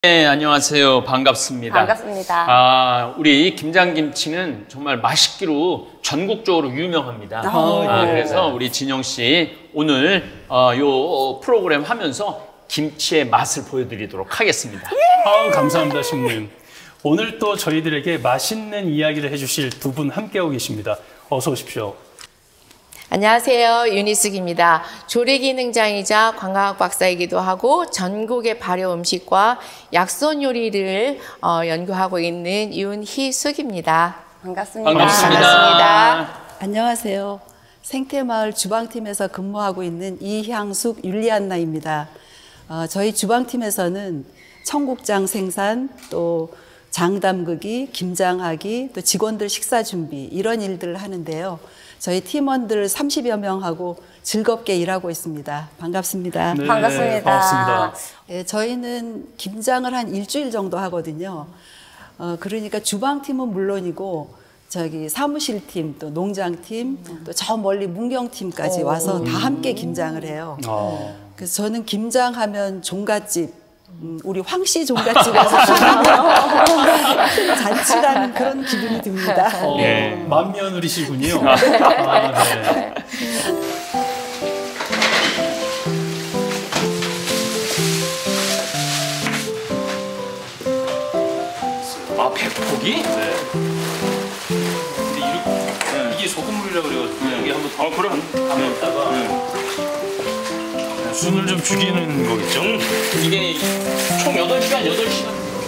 네, 안녕하세요. 반갑습니다. 반갑습니다. 우리 김장김치는 정말 맛있기로 전국적으로 유명합니다. 네. 그래서 우리 진영 씨 오늘 요 프로그램 하면서 김치의 맛을 보여드리도록 하겠습니다. 감사합니다, 신부님. 오늘 또 저희들에게 맛있는 이야기를 해주실 두 분 함께하고 계십니다. 어서 오십시오. 안녕하세요. 유니숙입니다. 조리기능장이자 관광학 박사이기도 하고 전국의 발효 음식과 약선 요리를 연구하고 있는 윤희숙입니다. 반갑습니다. 반갑습니다. 안녕하세요. 생태마을 주방팀에서 근무하고 있는 이향숙 율리안나입니다. 저희 주방팀에서는 청국장 생산, 또 장담그기, 김장하기, 또 직원들 식사 준비 이런 일들을 하는데요. 저희 팀원들 30여 명하고 즐겁게 일하고 있습니다. 반갑습니다. 네, 반갑습니다. 반갑습니다. 네, 저희는 김장을 한 일주일 정도 하거든요. 그러니까 주방팀은 물론이고 저기 사무실팀, 또 농장팀, 또 저 멀리 문경팀까지 와서 다 함께 김장을 해요. 그래서 저는 김장하면 종갓집, 우리 황씨 종갓집에 가서 큰 잔치라는 그런 기분이 듭니다. 네. 맏며느리시군요. 네. 백포기? 네. 근데 이게 소금물이라 그래가지고 여기 한번 그럼 담았다가 순을 좀 죽이는 거겠죠? 이게 총 8시간, 8시간.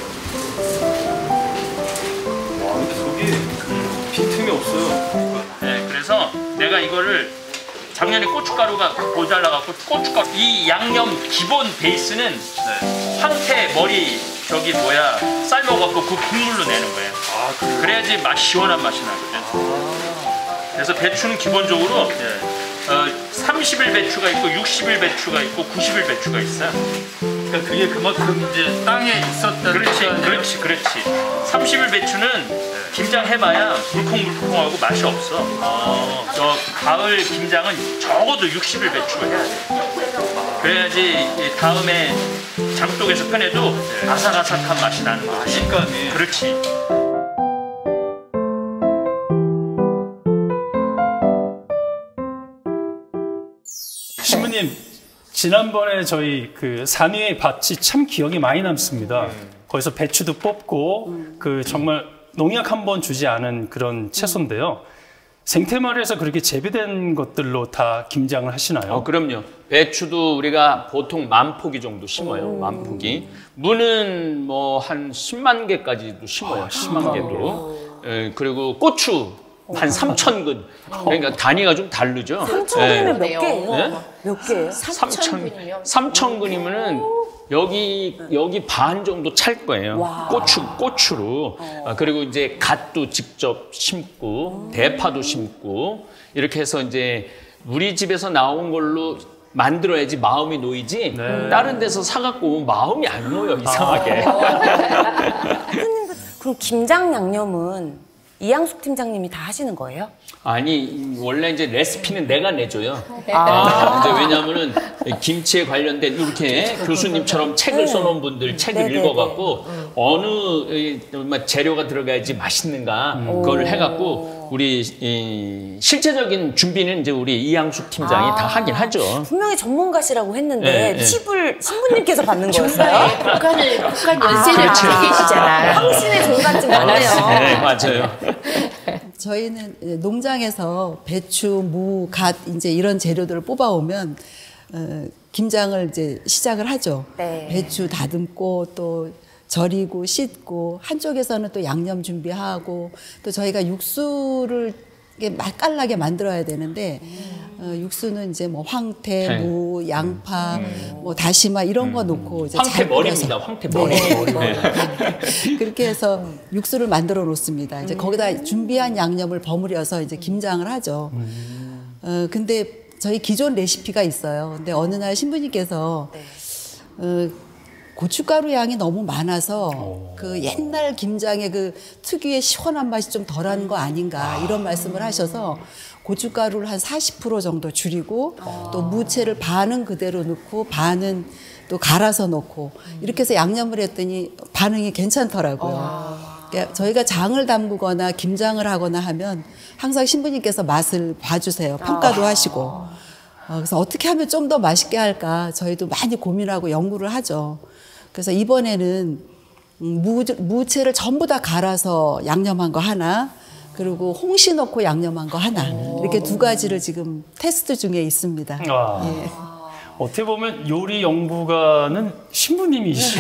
와, 근데 속이 빈틈이 없어요. 네, 그래서 내가 이거를 작년에 고춧가루가 모자라갖고 고춧가루 이 양념 기본 베이스는 황태 머리 삶아갖고 그 국물로 내는 거예요. 그래요? 그래야지 시원한 맛이 나거든. 그래서 배추는 기본적으로 30일 배추가 있고 60일 배추가 있고 90일 배추가 있어요. 그러니까 그게 그만큼 이제 땅에 있었다는 그렇지. 30일 배추는 김장해봐야 물컹물컹하고 맛이 없어. 저 가을 김장은 적어도 60일 배추가 해야 돼. 그래야지 다음에 장독에서 꺼내도 아삭아삭한 맛이 나는 거지. 식감이. 그렇지. 신부님, 지난번에 저희 그 산위의 밭이 참 기억이 많이 남습니다. 거기서 배추도 뽑고 그 정말 농약 한 번 주지 않은 그런 채소인데요. 생태마을에서 그렇게 재배된 것들로 다 김장을 하시나요? 그럼요. 배추도 우리가 보통 10,000포기 정도 심어요. 10,000포기. 무는 뭐 한 10만 개까지도 심어요. 10만 개도. 그리고 고추 한 3,000근. 그러니까 단위가 좀 다르죠. 3,000근이면 몇 개예요? 네? 몇 개예요? 3,000근이면은 여기 반 정도 찰 거예요. 고추로. 그리고 이제 갓도 직접 심고, 대파도 심고, 이렇게 해서 이제 우리 집에서 나온 걸로 만들어야지 마음이 놓이지, 다른 데서 사갖고 오면 마음이 안 놓여, 이상하게. 그럼 김장 양념은 이향숙 팀장님이 다 하시는 거예요? 아니, 원래 이제 레시피는 내가 내줘요. 이제 왜냐하면은 김치에 관련된 이렇게 교수님처럼 책을 써놓은 분들 책을 읽어갖고 어느 재료가 들어가야지 맛있는가 그걸 해갖고 우리 실제적인 준비는 이제 우리 이향숙 팀장이 다 하긴 하죠. 분명히 전문가시라고 했는데 팁을 신부님께서 받는 거였어요? 북한 연세를 갖고 계시잖아요. 황신의 종갓집 맞네요. 네, 맞아요. 저희는 농장에서 배추, 무, 갓 이제 이런 재료들을 뽑아오면 김장을 이제 시작을 하죠. 네. 배추 다듬고 또 절이고 씻고 한쪽에서는 또 양념 준비하고 또 저희가 육수를 맛깔나게 만들어야 되는데 육수는 이제 뭐 황태, 무, 양파, 뭐 다시마 이런 거 넣고 이제 황태 머리입니다. 황태 머리. 그렇게 해서 육수를 만들어 놓습니다. 이제 거기다 준비한 양념을 버무려서 이제 김장을 하죠. 근데 저희 기존 레시피가 있어요. 근데 어느 날 신부님께서 고춧가루 양이 너무 많아서 그 옛날 김장의 그 특유의 시원한 맛이 좀 덜한 거 아닌가 이런 말씀을 하셔서 고춧가루를 한 40% 정도 줄이고 또 무채를 반은 그대로 넣고 반은 또 갈아서 넣고 이렇게 해서 양념을 했더니 반응이 괜찮더라고요. 그러니까 저희가 장을 담그거나 김장을 하거나 하면 항상 신부님께서 맛을 봐주세요. 평가도 하시고. 그래서 어떻게 하면 좀 더 맛있게 할까 저희도 많이 고민하고 연구를 하죠. 그래서 이번에는 무채를 전부 다 갈아서 양념한 거 하나, 그리고 홍시 넣고 양념한 거 하나, 이렇게 두 가지를 지금 테스트 중에 있습니다. 예. 어떻게 보면 요리 연구가는 신부님이시.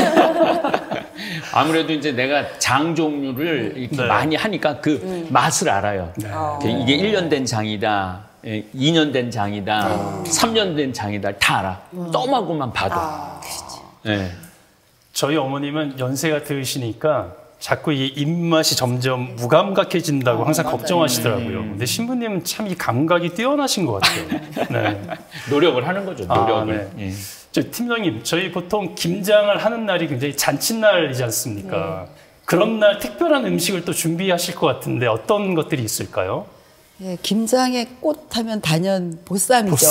아무래도 이제 내가 장 종류를 이렇게 네. 많이 하니까 그 맛을 알아요. 이게 1년 된 장이다, 2년 된 장이다, 3년 된 장이다, 다 알아. 떠하고만 봐도. 네. 저희 어머님은 연세가 드시니까 자꾸 이 입맛이 점점 무감각해진다고 항상 걱정하시더라고요. 근데 신부님은 참 이 감각이 뛰어나신 것 같아요. 네. 노력을 하는 거죠. 노력을. 네. 저 팀장님, 저희 보통 김장을 하는 날이 굉장히 잔칫날이지 않습니까? 그런 날 특별한 음식을 또 준비하실 것 같은데 어떤 것들이 있을까요? 예, 김장의 꽃 하면 단연 보쌈이죠.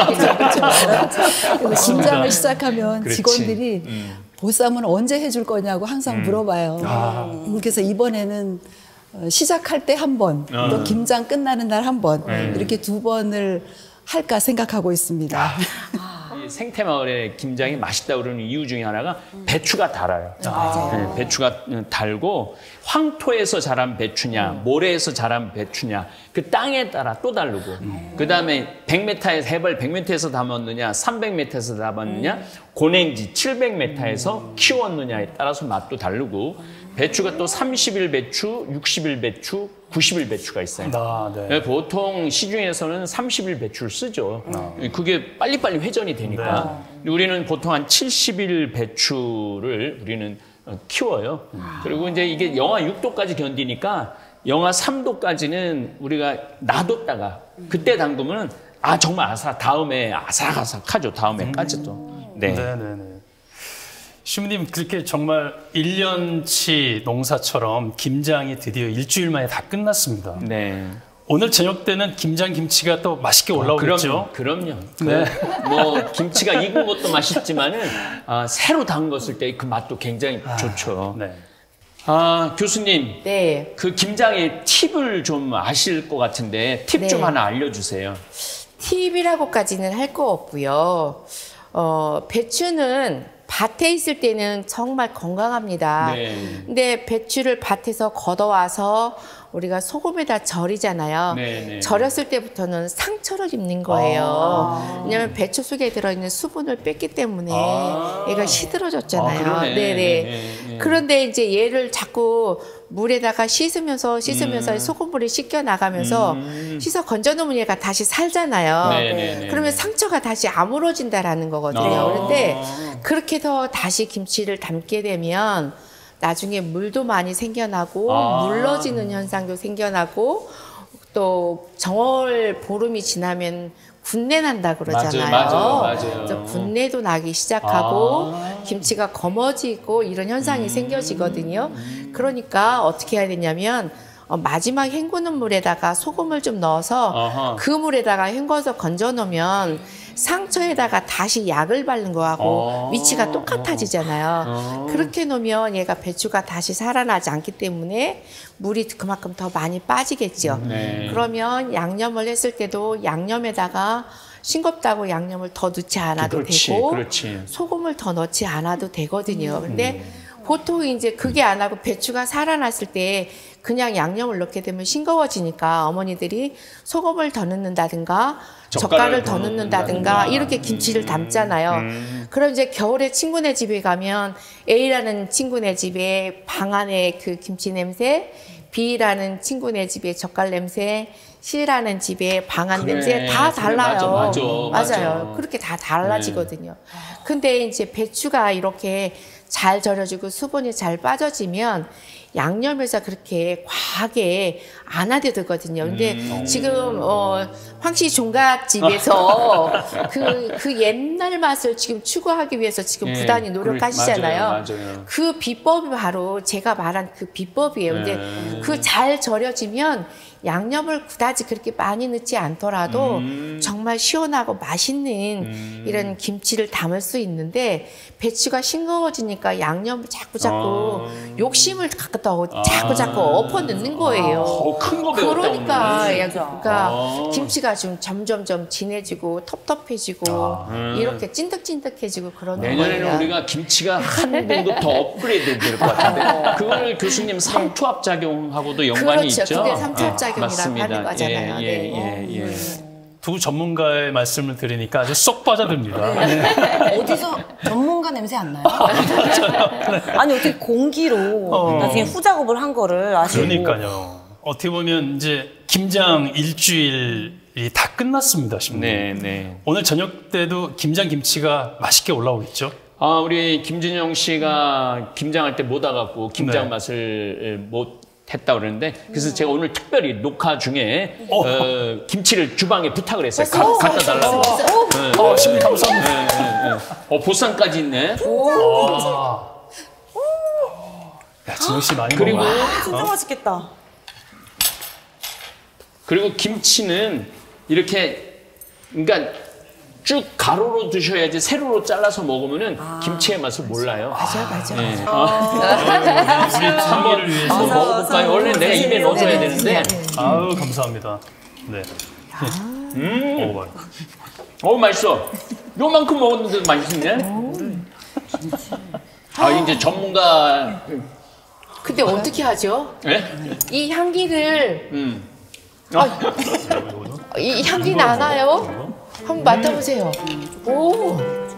그래서 김장을 시작하면 그렇지. 직원들이 보쌈은 언제 해줄 거냐고 항상 물어봐요. 그래서 이번에는 시작할 때 한 번, 또 김장 끝나는 날 한 번, 이렇게 두 번을 할까 생각하고 있습니다. 이 생태마을의 김장이 맛있다 그러는 이유 중에 하나가 배추가 달아요. 네, 배추가 달고 황토에서 자란 배추냐, 모래에서 자란 배추냐, 그 땅에 따라 또 다르고, 그 다음에 100m에서 해발 100m에서 담았느냐, 300m에서 담았느냐, 고냉지 700m에서 키웠느냐에 따라서 맛도 다르고, 배추가 또 30일 배추, 60일 배추, 90일 배추가 있어요. 네. 보통 시중에서는 30일 배추를 쓰죠. 그게 빨리빨리 회전이 되니까. 우리는 보통 한 70일 배추를 우리는 키워요. 그리고 이제 이게 영하 6도까지 견디니까 영하 3도까지는 우리가 놔뒀다가 그때 담그면 정말 다음에 아삭아삭하죠. 다음에까지도. 네. 네네네. 신부님, 그렇게 정말 1년치 농사처럼 김장이 드디어 일주일 만에 다 끝났습니다. 네. 오늘 저녁 때는 김장 김치가 또 맛있게 올라오겠죠? 그럼요. 네. 뭐 김치가 익은 것도 맛있지만은 새로 담궜을 때 그 맛도 굉장히 좋죠. 네. 교수님. 네. 그 김장의 팁을 좀 아실 것 같은데 팁 좀 네. 하나 알려주세요. 팁이라고까지는 할 거 없고요. 배추는 밭에 있을 때는 정말 건강합니다. 네. 근데 배추를 밭에서 걷어와서 우리가 소금에다 절이잖아요. 네. 절였을 때부터는 상처를 입는 거예요. 왜냐하면 배추 속에 들어있는 수분을 뺐기 때문에 얘가 시들어졌잖아요. 그러네. 네네. 그런데 이제 얘를 자꾸 물에다가 씻으면서 소금물이 씻겨 나가면서 씻어 건져 놓으면 얘가 다시 살잖아요. 네네네. 그러면 상처가 다시 아물어진다라는 거거든요. 그런데 그렇게 해서 다시 김치를 담게 되면 나중에 물도 많이 생겨나고 물러지는 현상도 생겨나고 또 정월 보름이 지나면 군내 난다 그러잖아요. 맞아요. 그래서 군내도 나기 시작하고 김치가 검어지고 이런 현상이 생겨지거든요. 그러니까 어떻게 해야 되냐면 마지막 헹구는 물에다가 소금을 좀 넣어서 그 물에다가 헹궈서 건져 놓으면 상처에다가 다시 약을 바른 거하고 위치가 똑같아지잖아요. 그렇게 놓으면 얘가 배추가 다시 살아나지 않기 때문에 물이 그만큼 더 많이 빠지겠죠. 그러면 양념을 했을 때도 양념에다가 싱겁다고 양념을 더 넣지 않아도 되고 소금을 더 넣지 않아도 되거든요. 근데 보통 이제 그게 안 하고 배추가 살아났을 때 그냥 양념을 넣게 되면 싱거워지니까 어머니들이 소금을 더 넣는다든가 젓갈을 더 넣는다든가 이렇게 김치를 담잖아요. 그럼 이제 겨울에 친구네 집에 가면 A라는 친구네 집에 방 안에 그 김치 냄새, B라는 친구네 집에 젓갈 냄새, C라는 집에 방안 냄새 다 달라요. 맞아요. 그렇게 다 달라지거든요. 근데 이제 배추가 이렇게 잘 절여지고 수분이 잘 빠져지면 양념에서 그렇게 과하게 안 하게 되거든요. 근데 지금 황씨 종갓집에서 그 옛날 맛을 지금 추구하기 위해서 지금 부단히 노력하시잖아요. 맞아요. 그 비법이 바로 제가 말한 그 비법이에요. 근데 그 잘 절여지면 양념을 그다지 그렇게 많이 넣지 않더라도 정말 시원하고 맛있는 이런 김치를 담을 수 있는데 배추가 싱거워지니까 양념을 자꾸 욕심을 자꾸 엎어 넣는 거예요. 큰 거 배웠다 그러니까 김치가 좀 점점점 진해지고 텁텁해지고 이렇게 찐득찐득해지고 그러는 내년에는 거예요. 우리가 김치가 한 정도 더 업그레이드 될 것 같은데 그걸 교수님 삼투압 작용하고도 연관이 그렇죠. 있죠? 그게 삼투압작용이라고 맞습니다. 하는 거잖아요. 두 전문가의 말씀을 들으니까 아주 쏙 빠져듭니다. 네. 어디서 전문가 냄새 안 나요? 아니 어떻게 공기로 나중에 후작업을 한 거를 아시고. 그러니까요. 어떻게 보면 이제 김장 일주일이 다 끝났습니다, 신부님. 네. 오늘 저녁 때도 김장 김치가 맛있게 올라오겠죠? 우리 김준영 씨가 김장할 때 못 와갖고 김장 네. 맛을 못 했다 그러는데 그래서 제가 오늘 특별히 녹화 중에 김치를 주방에 부탁을 했어요. 갖다 달라고. 신부님 감사합니다. 보쌈까지 있네. 야, 진영 씨 많이 그리고 먹어. 진짜 맛있겠다. 그리고 김치는 이렇게 그러니까 쭉 가로로 드셔야지 세로로 잘라서 먹으면은 김치의 맛을 몰라요. 맞아. 네. 한번 먹어볼까요? 원래 내가 입에 넣어줘야 되는데. 아유, 감사합니다. 네. 먹어봐요. 맛있어. 요만큼 먹었는데도 맛있네. 이제 전문가. 근데 어떻게 하죠? 네? 이 향기를 이 향기 나나요? 한번 맡아보세요. 오.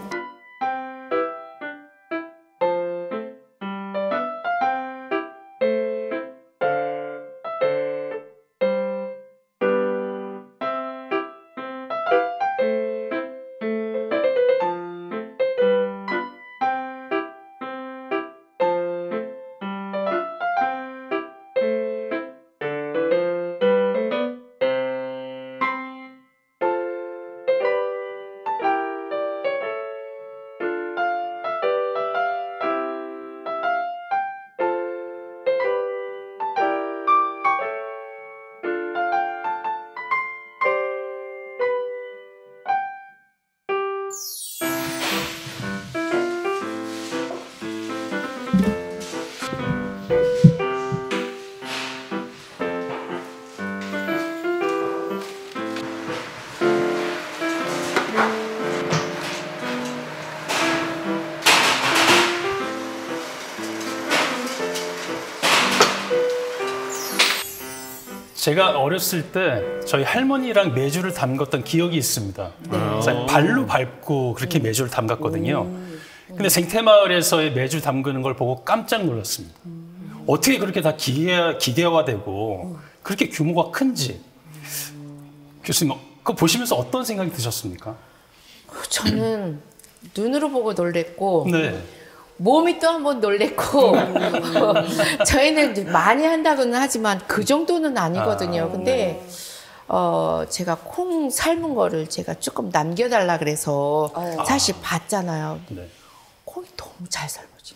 제가 어렸을 때 저희 할머니랑 메주를 담갔던 기억이 있습니다. 발로 밟고 그렇게 메주를 담갔거든요. 근데 생태마을에서의 메주 담그는 걸 보고 깜짝 놀랐습니다. 어떻게 그렇게 다 기계화되고 그렇게 규모가 큰지. 교수님, 그거 보시면서 어떤 생각이 드셨습니까? 저는 눈으로 보고 놀랬고 네. 몸이 또 한 번 놀랬고 저희는 많이 한다고는 하지만 그 정도는 아니거든요. 근데 제가 콩 삶은 거를 제가 조금 남겨달라 그래서 사실 봤잖아요. 네. 콩이 너무 잘 삶아진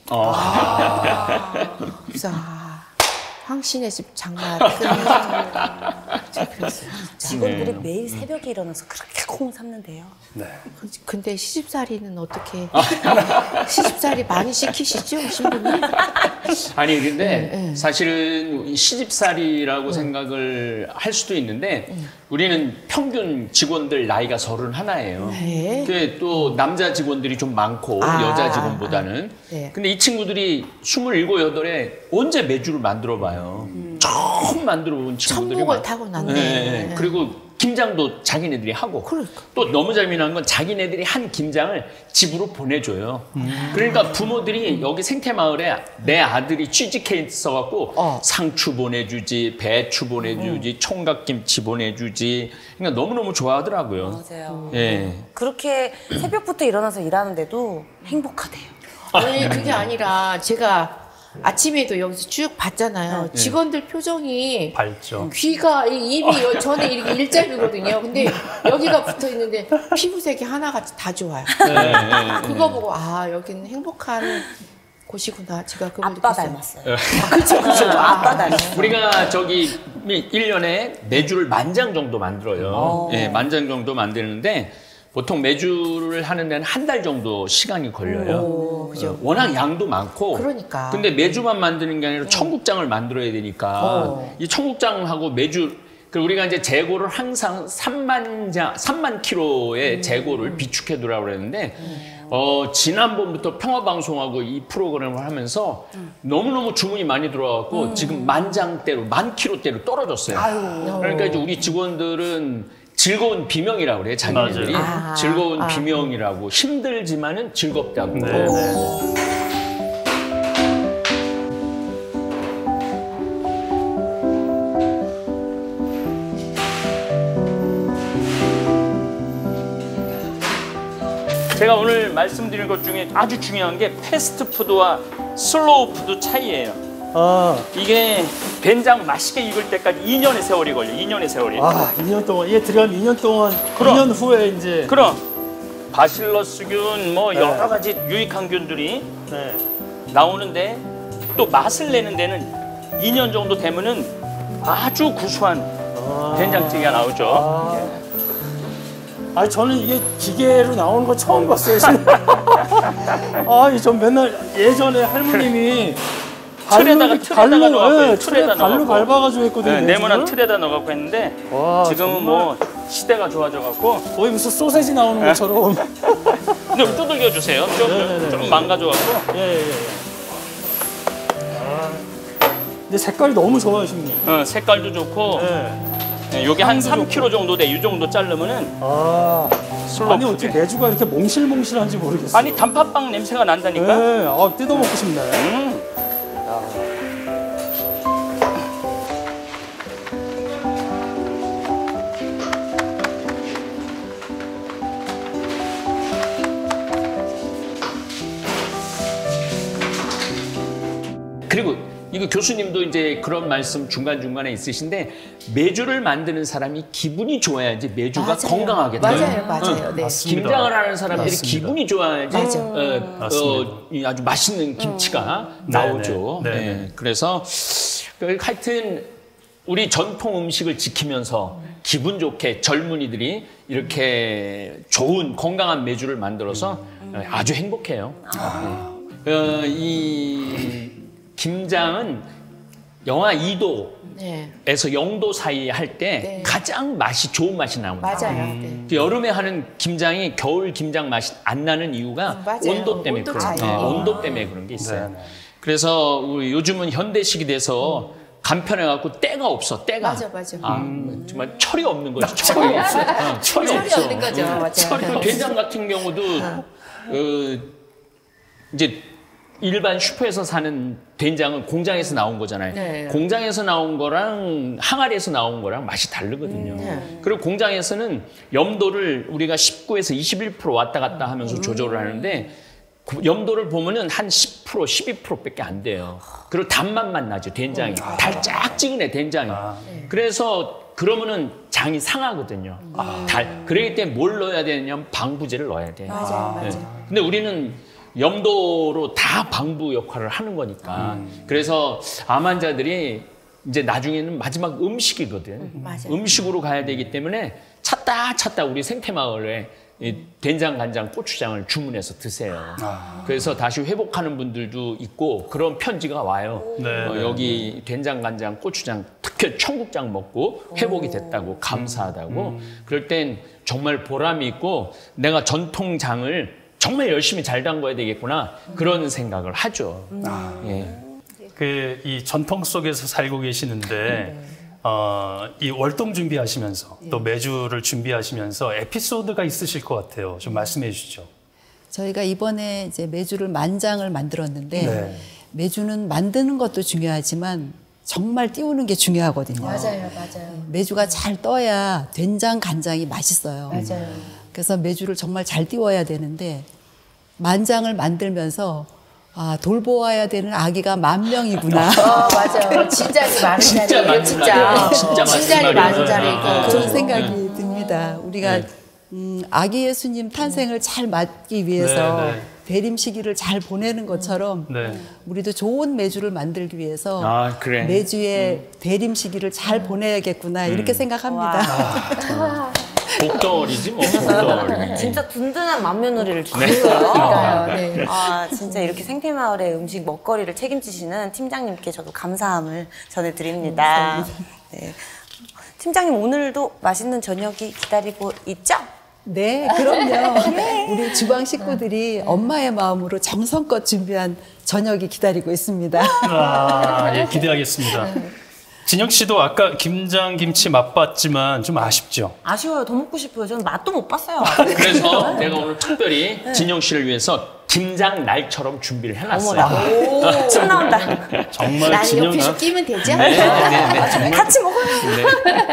그래서 황신의 집 장난 그랬어요. 직원들이 매일 새벽에 일어나서 그렇게 콩 삶는데요. 네. 근데 시집살이는 어떻게 시집살이 많이 시키시죠, 신부님? 아니 근데 사실은 시집살이라고 생각을 할 수도 있는데 우리는 평균 직원들 나이가 31예요. 네. 근데 또 남자 직원들이 좀 많고 여자 직원보다는. 네. 근데 이 친구들이 27, 8에 언제 메주를 만들어 봐요. 처음 만들어 본 친구들이 천목을 타고났네. 네. 그리고 김장도 자기네들이 하고 그러니까. 또 너무 재미난 건 자기네들이 한 김장을 집으로 보내줘요. 그러니까 부모들이 여기 생태마을에 내 아들이 취직해 있어갖고 상추 보내주지, 배추 보내주지, 총각김치 보내주지. 그러니까 너무너무 좋아하더라고요. 맞아요. 예. 그렇게 새벽부터 일어나서 일하는데도 행복하대요. 아니 그게 아니라 제가 아침에도 여기서 쭉 봤잖아요. 직원들 표정이 밝죠. 귀가 입이 저는 이렇게 일자이거든요. 근데 여기가 붙어 있는데 피부색이 하나같이 다 좋아요. 그거 보고 여기는 행복한 곳이구나. 제가 그걸 아빠 느꼈어요. 닮았어요. 그렇죠. 아빠 닮았어요. 우리가 저기 1년에 매주를 10,000장 정도 만들어요. 예, 10,000장 정도 만드는데 보통 매주를 하는 데는 한 달 정도 시간이 걸려요. 그죠. 워낙 양도 많고. 그러니까. 근데 매주만 만드는 게 아니라 청국장을 만들어야 되니까 이 청국장하고 매주 우리가 이제 재고를 항상 3만 킬로의 재고를 비축해 두라고 그랬는데 지난번부터 평화방송하고 이 프로그램을 하면서 너무너무 주문이 많이 들어와갖고 지금 10,000장대로 10,000킬로대로 떨어졌어요. 그러니까 이제 우리 직원들은 즐거운 비명이라고 그래요. 자기네들이 즐거운 비명이라고 힘들지만은 즐겁다고. 네. 제가 오늘 말씀드린 것 중에 아주 중요한 게 패스트푸드와 슬로우 푸드 차이예요. 이게 된장 맛있게 익을 때까지 2년의 세월이 걸려. 2년의 세월이. 2년 동안 이게 들어가면 2년 동안 그럼. 2년 후에 이제 그럼 바실러스균 뭐 여러 가지 유익한 균들이 나오는데 또 맛을 내는 데는 2년 정도 되면은 아주 구수한 된장찌개가 나오죠. 아니 저는 이게 기계로 나오는 거 처음 봤어요. 전 맨날 예전에 할머님이 틀에다가 넣어갖고 틀에다 발로 넣어갖고 밟아가지고 했거든요. 네모난 틀에다 넣어갖고 했는데 지금은 정말? 뭐 시대가 좋아져갖고 거의 무슨 소세지 나오는 것처럼. 좀 두들겨 주세요. 좀 망가져갖고. 예. 근데 색깔이 너무 좋아요, 형님. 색깔도 좋고. 여기 한 3kg 정도 돼. 이 정도 자르면은 슬로우 아니 어떻게 매주가 이렇게 몽실몽실한지 모르겠어요. 아니 단팥빵 냄새가 난다니까. 뜯어먹고 싶네. 그리고 이거 교수님도 이제 그런 말씀 중간중간에 있으신데 매주를 만드는 사람이 기분이 좋아야지 매주가 맞아요. 건강하게 돼요. 맞아요. 네. 맞습니다. 김장을 하는 사람들이 맞습니다. 기분이 좋아야지 이 아주 맛있는 김치가 나오죠. 네네. 네. 그래서 하여튼 우리 전통 음식을 지키면서 기분 좋게 젊은이들이 이렇게 좋은 건강한 매주를 만들어서 아주 행복해요. 이 김장은 영하 2도에서 0도 사이 할 때 가장 맛이 좋은 맛이 나옵니다. 맞아요. 여름에 하는 김장이 겨울 김장 맛이 안 나는 이유가 온도 때문에 온도 그런 차이. 온도 때문에 그런 게 있어요. 네네. 그래서 우리 요즘은 현대식이 돼서 간편해갖고 때가 없어. 때가 맞아. 정말 철이 없는 거죠. 철이 없어. 철이 없어. 없는 거죠. 맞아요. 된장 같은 경우도 이제 일반 슈퍼에서 사는 된장은 공장에서 나온 거잖아요. 네. 공장에서 나온 거랑 항아리에서 나온 거랑 맛이 다르거든요. 그리고 공장에서는 염도를 우리가 19에서 21% 왔다 갔다 하면서 조절을 하는데 염도를 보면은 한 10%, 12%밖에 안 돼요. 그리고 단맛만 나죠, 된장이. 달짝지근해, 된장이. 그래서 그러면은 장이 상하거든요. 그러기 때문에 뭘 넣어야 되냐면 방부제를 넣어야 돼요. 맞아요. 근데 우리는 염도로 다 방부 역할을 하는 거니까. 그래서 암 환자들이 이제 나중에는 마지막 음식이거든. 음식으로 가야 되기 때문에 찾다 우리 생태마을에 이 된장, 간장, 고추장을 주문해서 드세요. 그래서 다시 회복하는 분들도 있고 그런 편지가 와요. 여기 된장, 간장, 고추장, 특히 청국장 먹고 회복이 됐다고 감사하다고. 그럴 땐 정말 보람이 있고 내가 전통장을 정말 열심히 잘 담궈야 되겠구나 그런 생각을 하죠. 이 전통 속에서 살고 계시는데 이 월동 준비하시면서 또 매주를 준비하시면서 에피소드가 있으실 것 같아요. 좀 말씀해 주시죠. 저희가 이번에 이제 매주를 10,000장을 만들었는데 매주는 만드는 것도 중요하지만 정말 띄우는 게 중요하거든요. 맞아요. 매주가 잘 떠야 된장, 간장이 맛있어요. 맞아요. 그래서 매주를 정말 잘 띄워야 되는데 10,000장을 만들면서 돌보아야 되는 아기가 10,000명이구나. 맞아요. 진작이 많은 자리예요. 진작이 많은 자리고 그런 생각이 듭니다. 우리가 아기 예수님 탄생을 잘 맞기 위해서 대림 시기를 잘 보내는 것처럼 네. 우리도 좋은 매주를 만들기 위해서 아, 그래. 매주의 대림 시기를 잘 보내야겠구나 이렇게 생각합니다. 복덩어리지 뭐. 복덩어리. 진짜 든든한 맏며느리를 네. 주셨어요. 네. 아, 진짜 이렇게 생태마을의 음식 먹거리를 책임지시는 팀장님께 저도 감사함을 전해드립니다. 네. 팀장님 오늘도 맛있는 저녁이 기다리고 있죠? 네, 그럼요. 우리 주방 식구들이 엄마의 마음으로 정성껏 준비한 저녁이 기다리고 있습니다. 아, 예, 기대하겠습니다. 진영 씨도 아까 김장 김치 맛봤지만 좀 아쉽죠? 아쉬워요. 더 먹고 싶어요. 저는 맛도 못 봤어요. 그래서 내가 오늘 특별히 진영 씨를 위해서 김장 날처럼 준비를 해놨어요. 어머나. 침 나온다. 정말 나 진영 옆에서 끼면 되죠? 네. 같이 먹어요.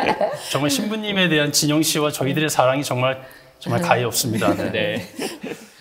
정말 신부님에 대한 진영 씨와 저희들의 사랑이 정말 가히 없습니다. 네. 네.